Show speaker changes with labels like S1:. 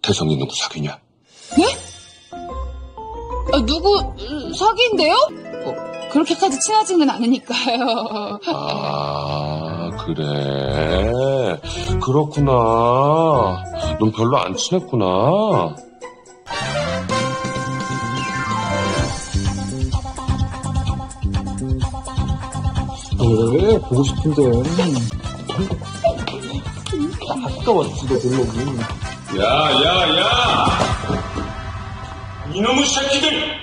S1: 태성이 누구 사귀냐?
S2: 예? 누구 사귄대요? 그렇게까지 친하지는 않으니까요.
S1: 아, 그래. 그렇구나. 넌 별로 안 친했구나.
S3: 왜? 보고 싶은데. 아까워, 집에 놀러 오니.
S1: 야! 이놈의 새끼들!